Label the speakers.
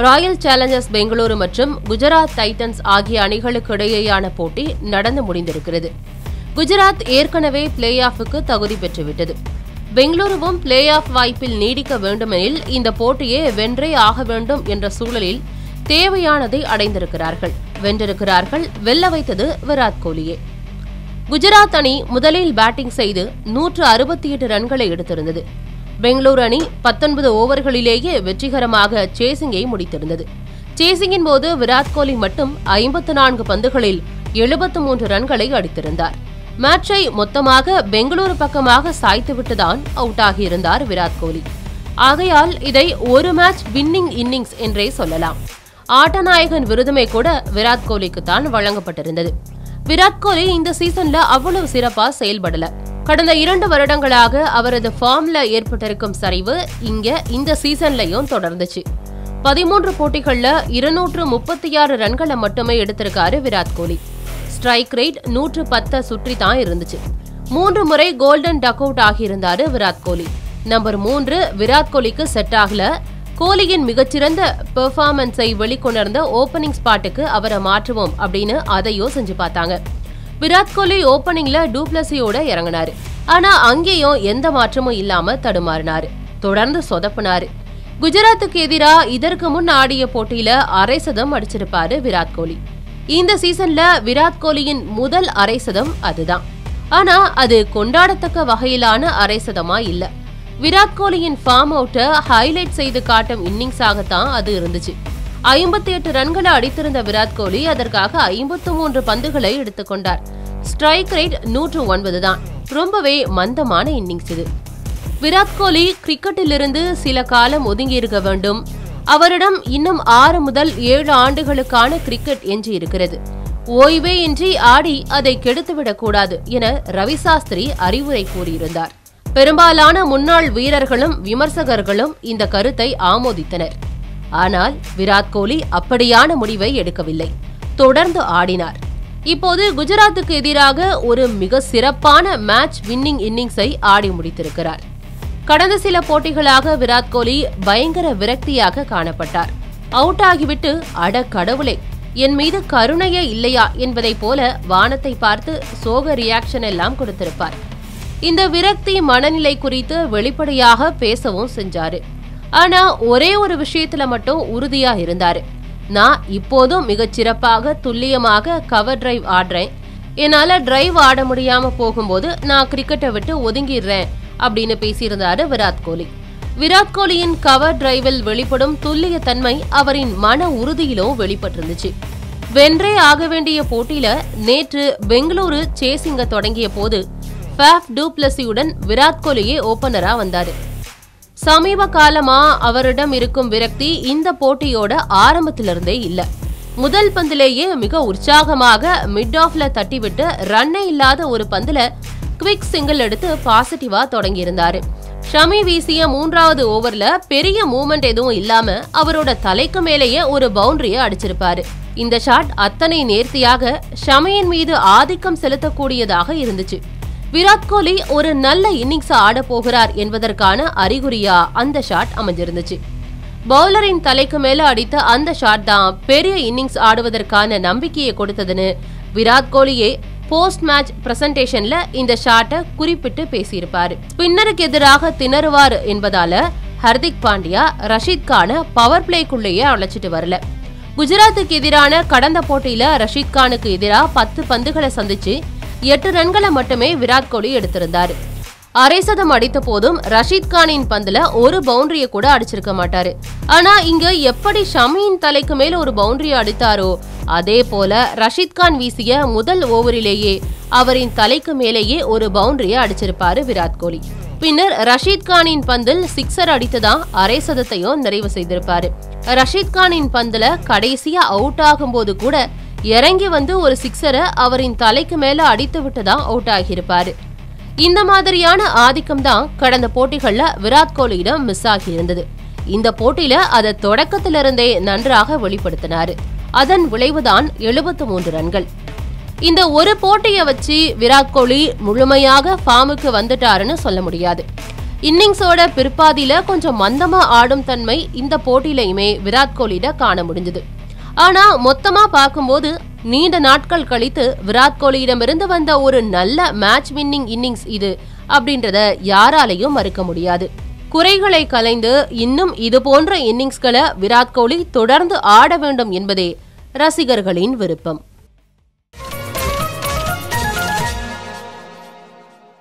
Speaker 1: Royal Challengers Bengaluru மற்றும் Gujarat Titans ஆகிய அணிகளுக்கு இடையேயான போட்டி நடந்து முடிந்திருக்கிறது. குஜராத் ஏற்கனவே பிளே ஆஃபுக்கு தகுதி பெற்றுவிட்டது. பெங்களூருவும் பிளே ஆஃப் வாய்ப்பில் நீடிக்க வேண்டுமெனில் இந்த போட்டியை வென்றே ஆக வேண்டும் என்ற சூழலில் தேவையானதை அடைந்திருக்கிறார்கள். வென்றிருக்கிறார்கள். வெல்ல வைத்தது விராட் கோலியே. குஜராத் அணி முதலில் பேட்டிங் செய்து 168 ரன்களை எடுத்திருந்தது. பெங்களூரு அணி 19 ஓவர்களிலேயே வெற்றிகரமாக சேசிங்கை முடித்திருந்தது. சேசிங்கின் போது விராட் கோலி மட்டும் 54 பந்துகளில் 73 ரன்களை அடித்திருந்தார். மேட்சை மொத்தமாக பெங்களூரு பக்கமாக சாய்த்துவிட்டுதான் அவுட் ஆகியிருந்தார் விராட் கோலி. ஆகையால் இதை ஒரு மேட்ச் வின்னிங் இன்னிங்ஸ் என்றே சொல்லலாம். ஆட்டநாயகன் விருதுமே கூட விராட் கோலிக்கு தான் வழங்கப்பட்டிருந்தது. விராட் கோலி இந்த சீசன்ல அவ்வளவு சிறப்பா செயல்படல. கடந்த 2 வருடங்களாக அவரது ஃபார்ம்ல ஏற்பட்டிருக்கும் சரிவு இந்த சீசன்லயும் தொடர்ந்துச்சு. 13 போட்டிகள்ல 236 ரன்களை மட்டுமே எடுத்திருக்காரு விராட் கோலி. ஸ்ட்ரைக் ரேட் 110 சுற்றி தான் இருந்துச்சு. 3 முறை கோல்டன் டக் அவுட் ஆகியிருந்தாரு விராட் கோலி. நம்பர் 3 விராட் கோலிக்கு செட் ஆகல. கோலியின் மிகச்சிறந்த பெர்ஃபார்மன்ஸை வெளிக்கொணர்ந்த ஓபனிங் ஸ்பாட்டுக்கு அவரை மாற்றுவோம் அப்படின்னு அதையோ செஞ்சு பார்த்தாங்க. விராட் கோலி ஓபனிங்ல டூப்ளசியோட இறங்கினாரு. ஆனா அங்கேயும் எந்த மாற்றமும் இல்லாம தடுமாறினாரு. தொடர்ந்து சொதப்பினாரு. குஜராத்துக்கு எதிராக இதற்கு முன் ஆடிய போட்டியில அரை சதம் அடிச்சிருப்பாரு விராட் கோலி. இந்த சீசன்ல விராட் கோலியின் முதல் அரை சதம் அதுதான். ஆனா அது கொண்டாடத்தக்க வகையிலான அரை சதமா இல்ல. விராட் கோலியின் ஃபார்ம் அவுட்டை ஹைலைட் செய்து காட்டும் இன்னிங்ஸாகத்தான் அது இருந்துச்சு. 58 ரன்களை அடித்திருந்த விராட் கோலி அதற்காக 53 பந்துகளை எடுத்துக்கொண்டார். ஸ்ட்ரைக் ரேட் 109 தான். ரொம்பவே மந்தமான இன்னிங்ஸ் இது. விராட் கோலி கிரிக்கெட்டிலிருந்து சில காலம் ஒதுங்கி இருக்க வேண்டும். அவரிடம் இன்னும் 6 முதல் 7 ஆண்டுகளுக்கான கிரிக்கெட் எஞ்சி இருக்கிறது. ஓய்வே இன்றி ஆடி அதை கெடுத்துவிடக் கூடாது என ரவி சாஸ்திரி அறிவுரை கூறியிருந்தார். பெரும்பாலான முன்னாள் வீரர்களும் விமர்சகர்களும் இந்த கருத்தை ஆமோதித்தனர். ஆனால் விராட் கோலி அப்படியான முடிவை எடுக்கவில்லை. தொடர்ந்து ஆடினார். இப்போது குஜராத்துக்கு எதிராக ஒரு மிக சிறப்பான மேட்ச் வின்னிங் இன்னிங்ஸை ஆடி முடித்திருக்கிறார். கடந்த சில போட்டிகளாக விராட் கோலி பயங்கர விரக்தியாக காணப்பட்டார். அவுட் ஆகிவிட்டு அட கடவுளே, என் மீது கருணையே இல்லையா என்பதை போல வானத்தை பார்த்து சோக ரியாக்ஷன் எல்லாம் கொடுத்திருப்பார். இந்த விரக்தி மனநிலை குறித்து வெளிப்படையாக பேசவும் செஞ்சாரு. ஆனா ஒரே ஒரு விஷயத்துல மட்டும் உறுதியா இருந்தாரு. நான் இப்போதும் மிகச் சிறப்பாக துல்லியமாக கவர் டிரைவ் ஆடுறேன். என்னால டிரைவ் ஆட முடியாம போகும்போது நான் கிரிக்கெட்டை விட்டு ஒதுங்கிடுறேன் அப்படின்னு பேசியிருந்தாரு விராட் கோலி. விராட் கோலியின் கவர் டிரைவில் வெளிப்படும் துல்லிய தன்மை அவரின் மன உறுதியிலும் வெளிப்பட்டிருந்துச்சு. வென்றே ஆக வேண்டிய போட்டியில நேற்று பெங்களூரு சேசிங்க தொடங்கிய போது ஃபேஃப் டூப்ளசியுடன் விராட் கோலியே ஓபனரா வந்தாரு. சமீப காலமா அவரிடம் இருக்கும் விரக்தி இந்த போட்டியோட ஆரம்பத்திலிருந்தே இல்ல. முதல் பந்திலேயே மிக உற்சாகமாக மிட் ஆஃப்ல தட்டிவிட்டு ரன்னே இல்லாத ஒரு பந்துல குவிக் சிங்கிள் எடுத்து பாசிட்டிவா தொடங்கியிருந்தாரு. ஷமி வீசிய 3வது ஓவர்ல பெரிய மூவ்மெண்ட் எதுவும் இல்லாம அவரோட தலைக்கு மேலேயே ஒரு பவுண்டரியை அடிச்சிருப்பாரு. இந்த ஷாட் அத்தனை நேர்த்தியாக ஷமியின் மீது ஆதிக்கம் செலுத்தக்கூடியதாக இருந்துச்சு. விராட் கோலி ஒரு நல்ல இன்னிங்ஸ் ஆட போகிறார் என்பதற்கான அறிகுறியா அந்த ஷாட் அமைஞ்சிருந்துச்சு. பவுலரின் தலைக்கு மேல அடித்த அந்த ஷாட் தான் பெரிய இன்னிங்ஸ் ஆடுவதற்கான நம்பிக்கையை கொடுத்ததுன்னு விராட் கோலியே போஸ்ட் மேட்ச் பிரசன்டேஷன்ல இந்த ஷாட்டை குறிப்பிட்டு பேசியிருப்பாரு. ஸ்பின்னருக்கு எதிராக திணறுவார் என்பதால ஹர்திக் பாண்டியா ரஷீத் கானை பவர் பிளேக்குள்ளேயே அழைச்சிட்டு வரல. குஜராத்துக்கு எதிரான கடந்த போட்டியில ரஷீத் கானுக்கு எதிராக 10 பந்துகளை சந்திச்சு 8 ரன்களை மட்டுமே விராட் கோலி எடுத்திருந்தாரு. அரை சதம் அடித்த போதும் ரஷீத் கானின் பந்துல ஒரு பவுண்டரியை கூட அடிச்சிருக்க மாட்டாரு. ஆனா இங்க எப்படி ஷமியின் தலைக்கு மேல ஒரு பவுண்டரியை அடித்தாரோ அதே போல ரஷீத் கான் வீசிய முதல் ஓவரிலேயே அவரின் தலைக்கு மேலேயே ஒரு பவுண்டரியை அடிச்சிருப்பாரு விராட் கோலி. பின்னர் ரஷீத் கானின் பந்தில் சிக்ஸர் அடித்துதான் அரை சதத்தையும் நிறைவு செய்திருப்பாரு. ரஷீத் கானின் பந்துல கடைசியா அவுட் ஆகும் போது கூட இறங்கி வந்து ஒரு சிக்ஸரை அவரின் தலைக்கு மேல அடித்து விட்டுதான் அவுட் ஆகியிருப்பாரு. இந்த மாதிரியான ஆதிக்கம் தான் கடந்த போட்டிகள்ல விராட் கோலியிடம் மிஸ் ஆகியிருந்தது. இந்த போட்டியில அதை தொடக்கத்திலிருந்தே நன்றாக வெளிப்படுத்தினாரு. அதன் விளைவுதான் 73 ரன்கள். இந்த ஒரு போட்டியை வச்சு விராட் கோலி முழுமையாக ஃபார்முக்கு வந்துட்டாருன்னு சொல்ல முடியாது. இன்னிங்ஸோட பிற்பாதியில கொஞ்சம் மந்தமா ஆடும் தன்மை இந்த போட்டியிலையுமே விராட் கோலியிட காண முடிஞ்சது. ஆனா மொத்தமா பார்க்கும்போது நீண்ட நாட்கள் கழித்து விராட் கோலியிடமிருந்து வந்த ஒரு நல்ல மேட்ச் வின்னிங் இன்னிங்ஸ் இது அப்படின்றத யாராலையும் மறுக்க முடியாது. குறைகளை கலைந்து இன்னும் இது போன்ற இன்னிங்ஸ்களை விராட் கோலி தொடர்ந்து ஆட வேண்டும் என்பதே ரசிகர்களின் விருப்பம்.